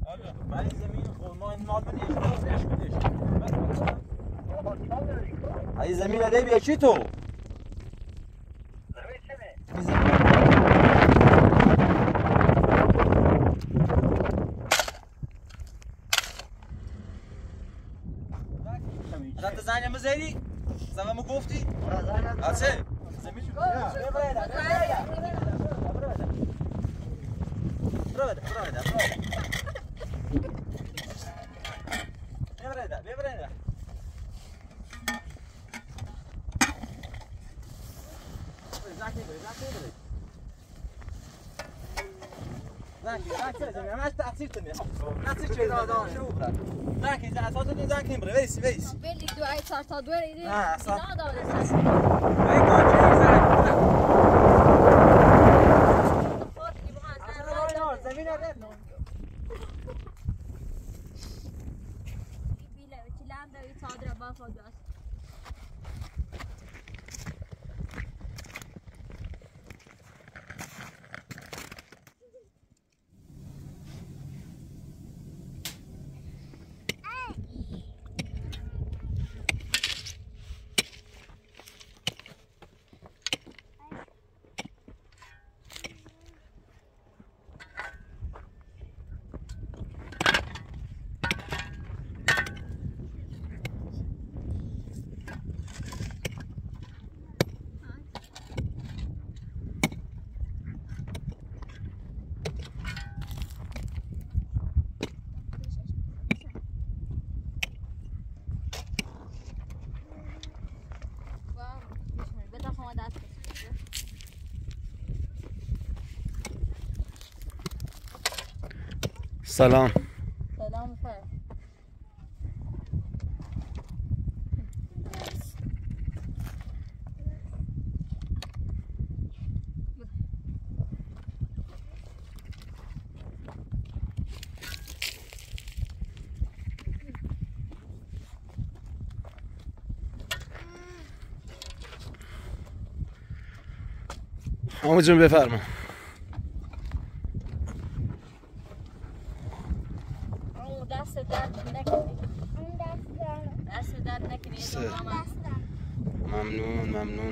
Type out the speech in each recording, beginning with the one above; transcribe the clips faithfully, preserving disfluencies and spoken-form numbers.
برای زمین خود ما این مال بدیش بازش بدیش ای زمین ده بیا چی تو؟ رفت زنی مزیدی؟ زنی مو گفتی؟ آسه؟ زمین شو؟ برو بده برو بده برو بده ببرده ببرده زاکی بره زاکی بره زاکی زاکی زمین همش تقصیر تنه تقصیر چه دادن شو برا زاکی زاکی اساس تو زاکی بره ویس ویس بلی دو ای چهار تا دو ایدی نه اصلا نه داده ساس ای کوچه زاکی زمین ره بیله چلام داری صادر با خود است سلام سلام خیر آمو جون بفرما دست درد نکنی دست درد نکنی ممنون ممنون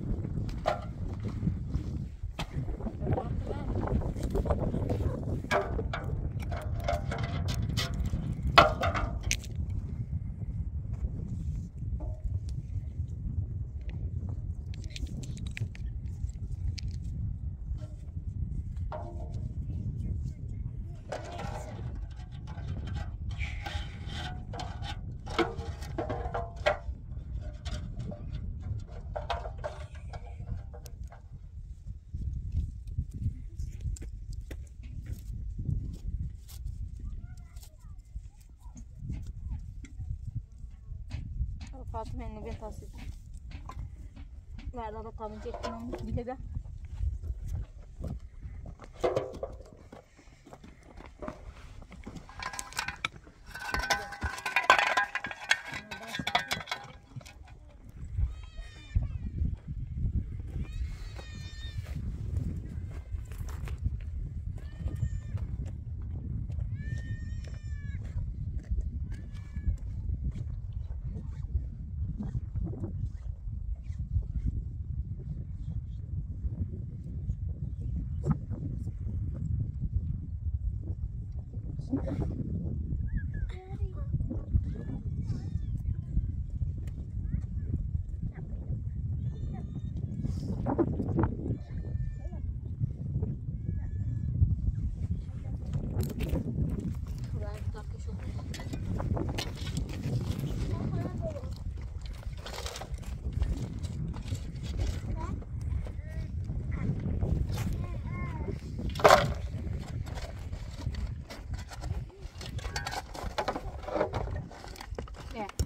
فاطمه اینو بیا تاسید بعد آقا تامین چک کنم بیله بیا Yeah.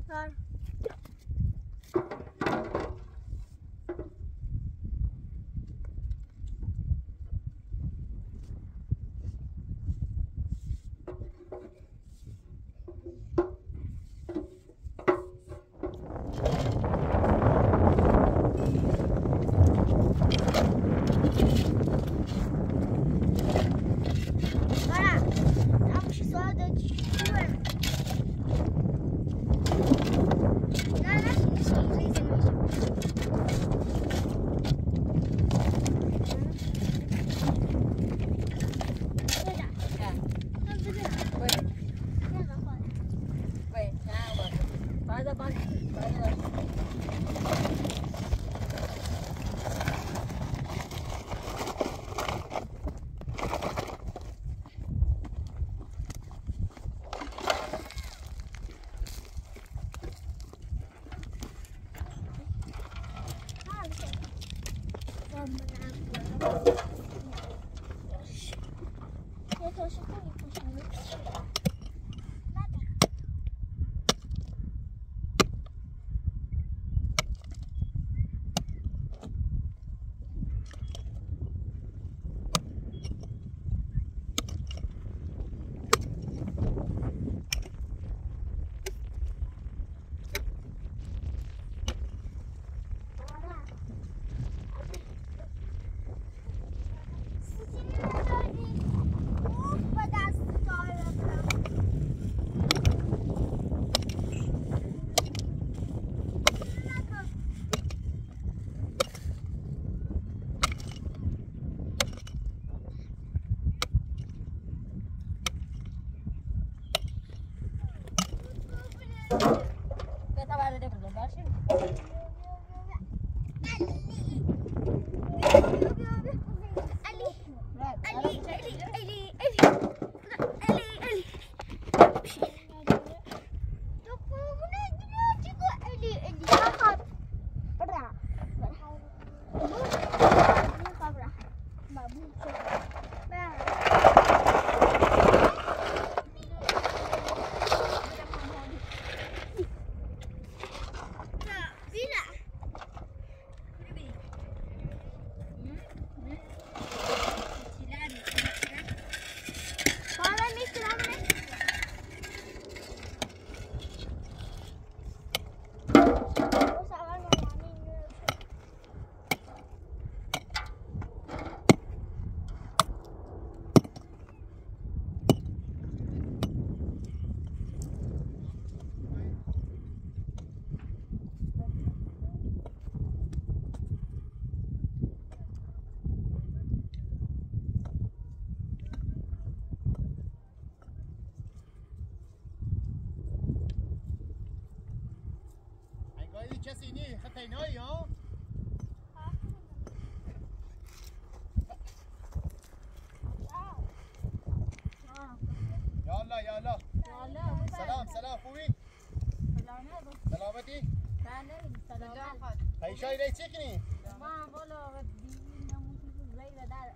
کسی نی خطای نایی ها یالا یالا سلام سلام خوبی؟ سلامتی؟ سلامت ایشای ری چی کنی؟ ما بالا زیر در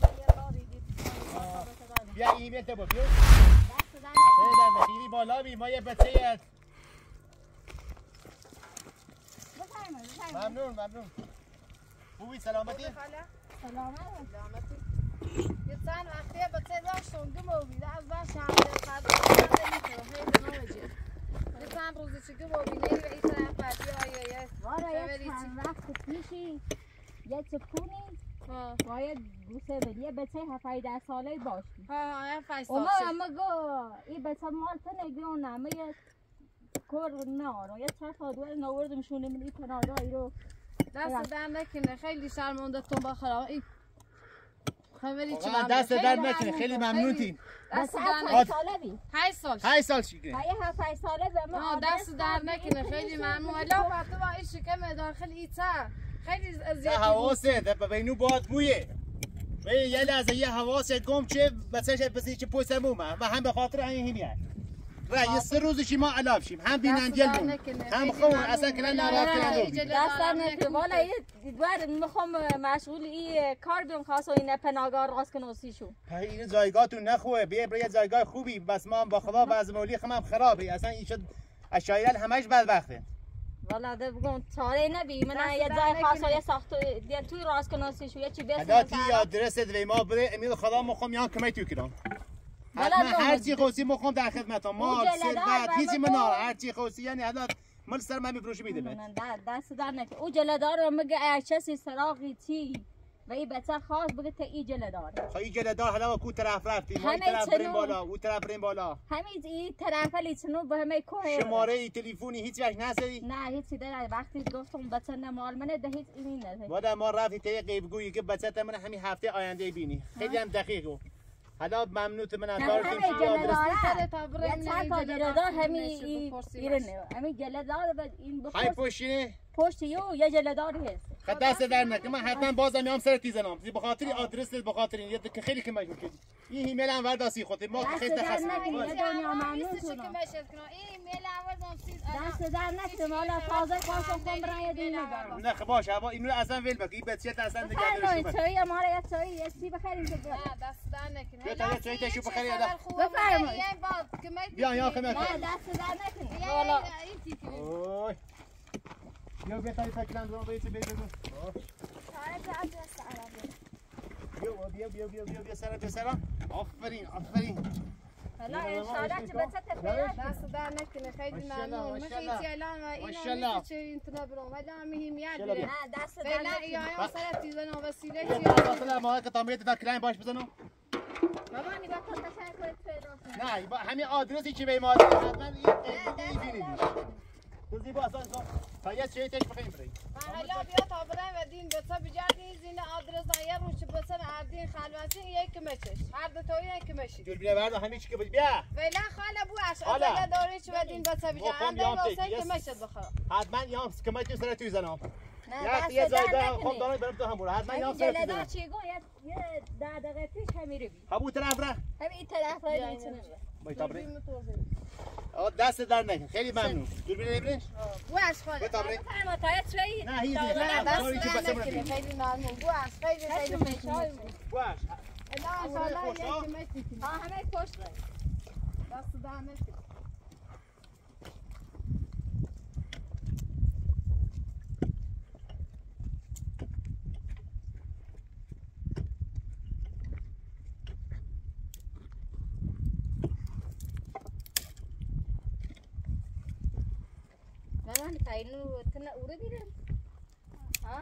بیا ایمیل تو بیا در خیلی بالا بی ما یه بچه یه ممنون ممنون خوبی سلامتی؟ سلامت یه چند وقتی بچه داشتم گم بوده از بر شهر قبل نمیتونه خیلی نمیشه یه چند روزی چه گم بوده و این طرف پردی آیه وارا یه چند وقت پیشی یه چپونی باید گوسه بدی یه بچه هفته ده ساله باشی ها هفته ساله اوما اما گو این بچه مالت نگیونه ما یه کور نارو یه چند تا دوار نوردم شونه منی کنارایی رو دست در نکنه خیلی شرمنده تون با خراب این خبری چی واقعا دست در نکنه خیلی ممنونتین دست هفته ساله بی هشت سال هشت سال چی کنی؟ یه هفته ساله به ما آه دست در نکنه خیلی ممنون الا وقت با این شکم داخل ایتا خیلی زیادی حواسه ده بینو باد بویه و یه لحظه یه حواسه گم چه بسش بسی چه پوست مومه و هم به خاطر این همیه و یه سه روزی ما علاب شیم هم بیننجل بون هم خون اصلا کلا ناراحت کردن رو دست در نکنه والا یه دوار میخوام مشغول این کار بیم خواست و این پناهگاه راست کنوسی شو این جایگاهتون نخوه بیا برای یه جایگاه خوبی بس ما با خدا بعض مولی خمم خرابه اصلا این شد الشایران همش بدبخته. والا ده بگم چاره نبی من یه جای خاص یه ساخت دیگه توی راست کناسی شو یه چی بیست حالا تی آدرس دوی ما بره امید خدا مخم یان کمی تو کرام. حتما هر چی خواستی مخم در خدمتم مال ثروت هیچی منار هر چی خواستی یعنی حالا من سر من میفروشی میده من. دست در نکن او جلدار رو میگه ارچسی سراغی چی و این بچه خاص بگه تا این جلدار. خب این جلدار حالا کو طرف رفتی ما این طرف بریم بالا او طرف بریم بالا. همین این طرف لیچنو به همه کوه. شماره ای تلفنی هیچ وقت نسری؟ نه هیچی در وقتی گفتم بچه نمال منه ده هیچ اینی نه. بعد ما رفتی تا غیبگویی که بچه تا من همین هفته آینده بینی. خیلی هم دقیقه. حالا ممنونت من از کارتون همین جلدار یه چند تا جلدار همین ایرنه همین جلدار بعد این بخور های پشتینه پشت یو یه جلداری هست خد دست در نکن من حتما بازم میام سر تیزنام به خاطر آدرس به خاطر این که خیلی کمک میکنی این ایمیل هم ورداسی خودت ما خیلی تخصص دنیا ممنونتون دست در نکنم حالا تازه خواستم کن برای دیگه نه خب باشه هوا اینو اصلا ول بگی بچت اصلا نگه دارش چای ما را یه چای یه چی بخریم که نه دست در نکنم تا چای تشو بخری ادا بفرمایید بیا یا کمک نه دست در نکنم والا اوه بیا بیا تای فکران رو بیت بیت بیا بیا بیا بیا بیا سر به سر آفرین آفرین حالا ان شاء الله چه بچه تفریح دست در نکنه خیلی ممنون مخیتی الان و اینو چه اینطور برام ولی همین یاد بره نه دست در نکنه یا سر تیزن و وسیله مثلا ما که تامریت تا کلاین باش بزنم بابا نگاه کن تشکر پیدا نه همین آدرسی که به ما حتما این ببینید تو زیبا اصلا تا یه چه تک بخیم بریم حالا بیا تا بریم و دین بچه بجردین زین آدرس های روش بسن اردین خلوتی یک مچش هر دو تایی یک مشی دور بینه برد همین چی که بیا فعلا خاله بو اش اصلا داری چه بدین بچه بجردین واسه که مشد بخوام حتما یام کمک سر توی زنم نه یه جای ده خب دارم برم تو هم برو حتما یام سر توی زنم چی گو یه ده دقیقه پیش همین رو بی همون طرف ره همین طرف را نیچنه باید دست در نکن خیلی ممنون دور بینه بریم بو اش خاله بفرما تا یه چایی نه هیچ نه دست در نکنه خیلی ممنون بو اش خیلی خیلی ممنون بو اش الان حالا یک مشی ها همه پشت دست در نکنه Mana kainu kena urut ini? Hah?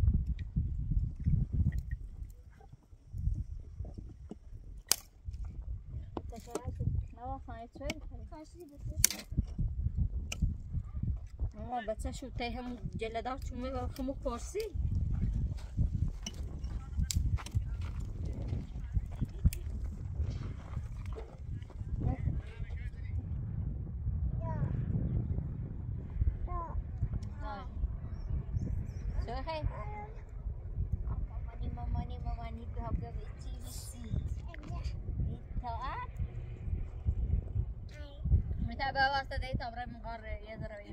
Terus nawa fine trade. Kasih betul. Oh, baca شوته هم جلدار چومه و خمو پرسی. Bawa tadi itu orang mengkor ya terawih.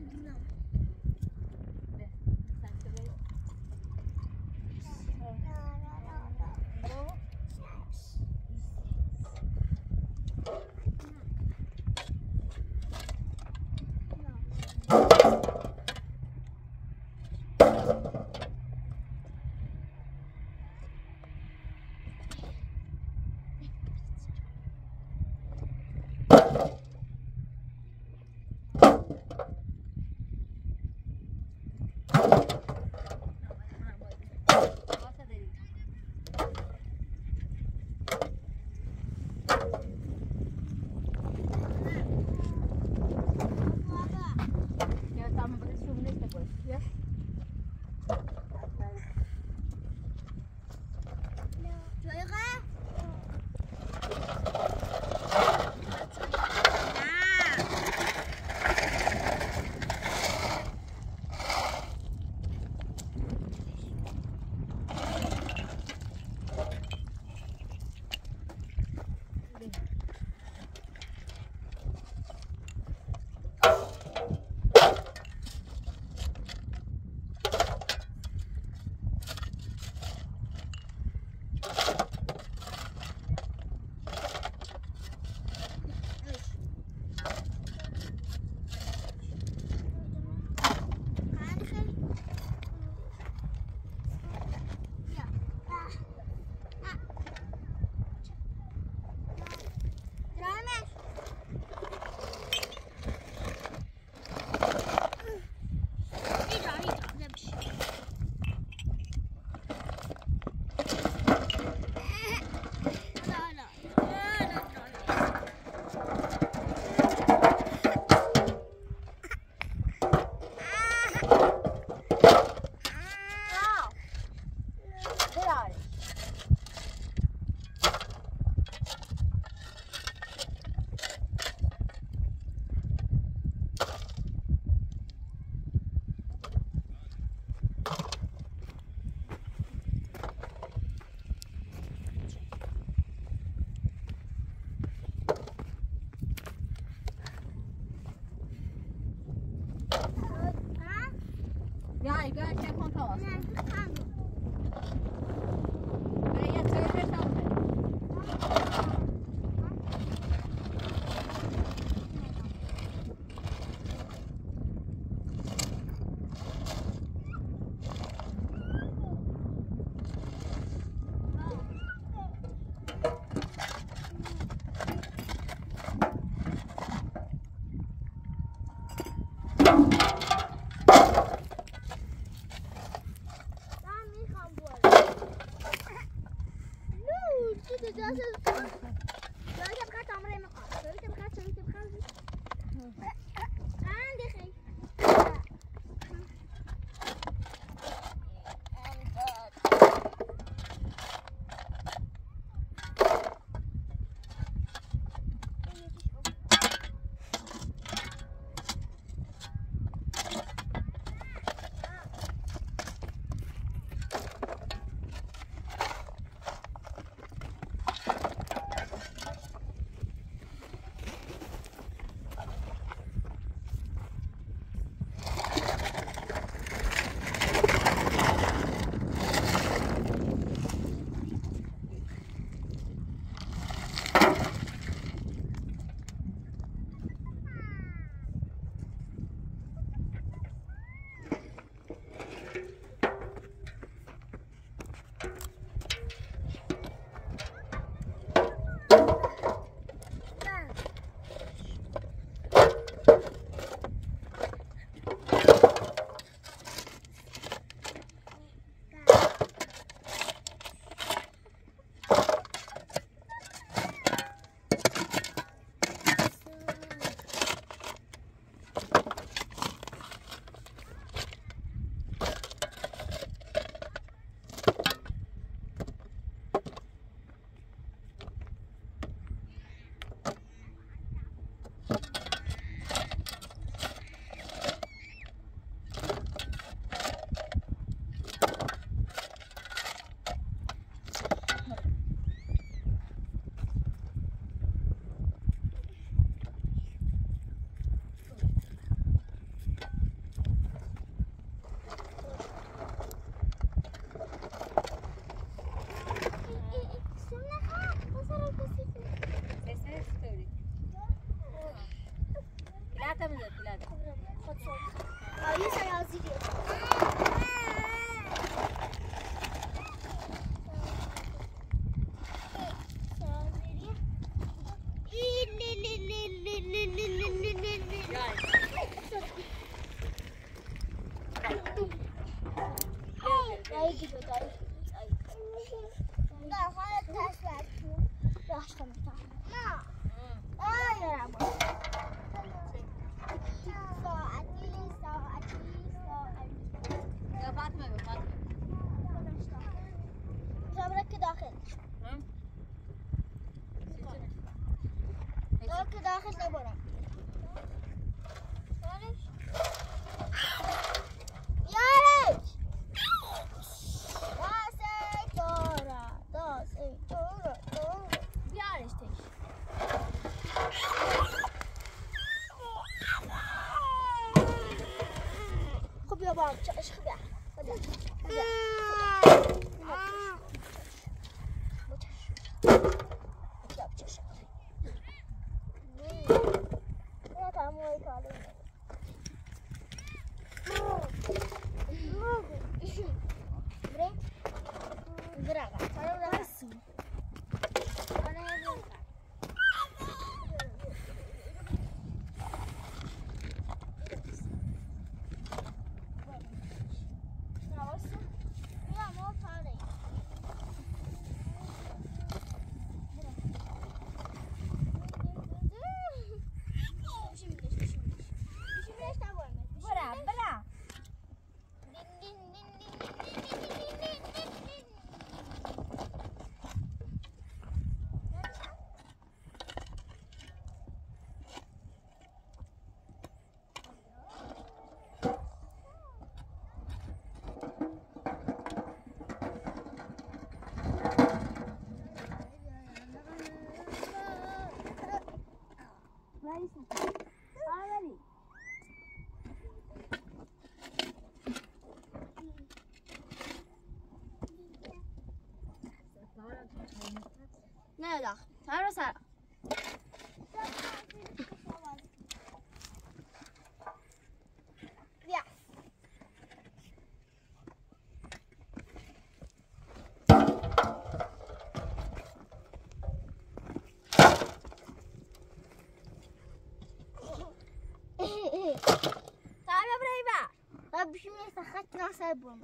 خط ناصر بوم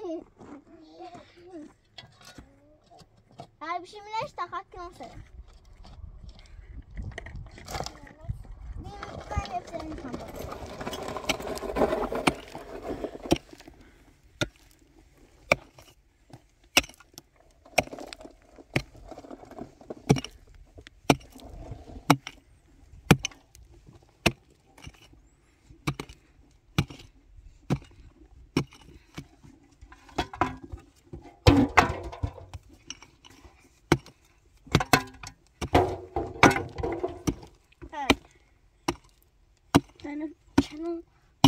هاي بشي مناش تخط ناصر دي مكان يبتلين خمبر Channel.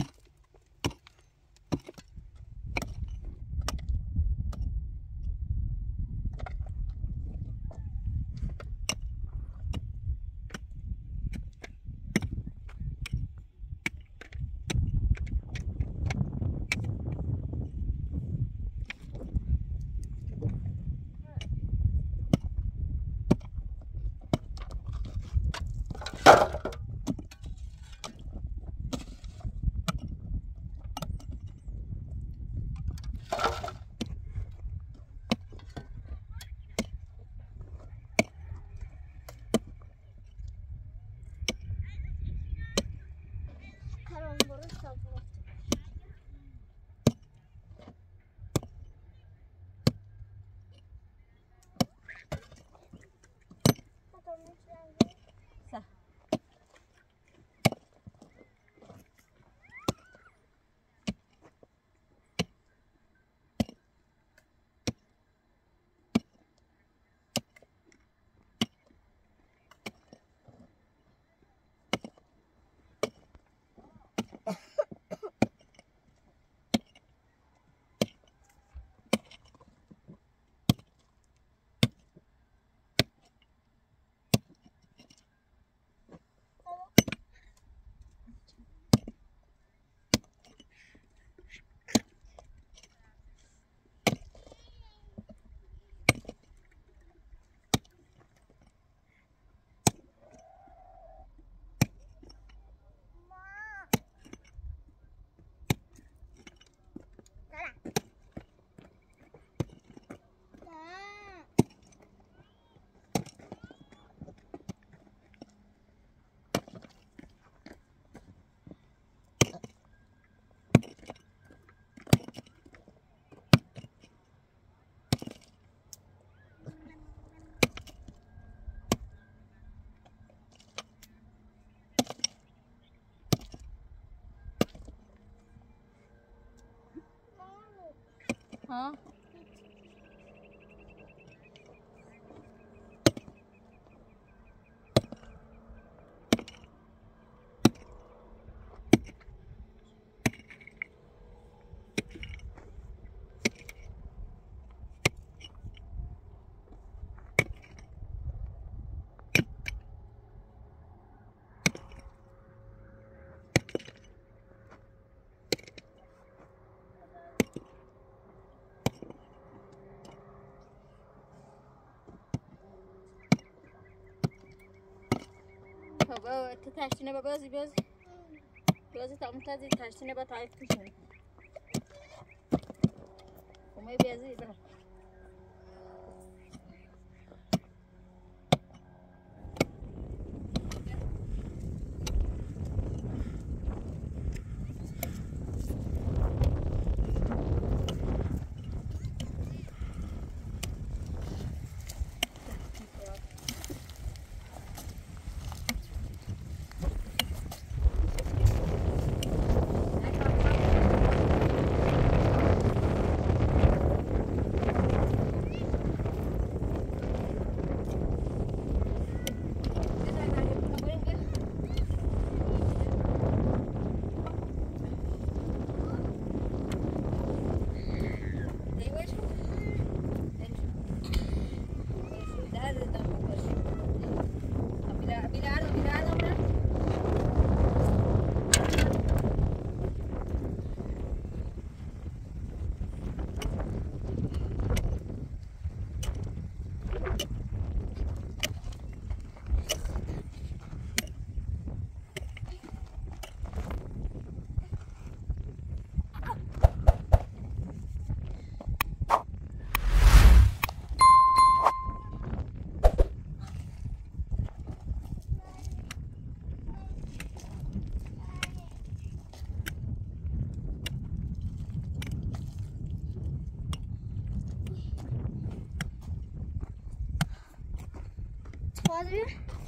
ها بابا تتعشينا بابازي بازي بازي تعمتازي تعشينا بتعيط كشون وما بيازي بقى Vas-y.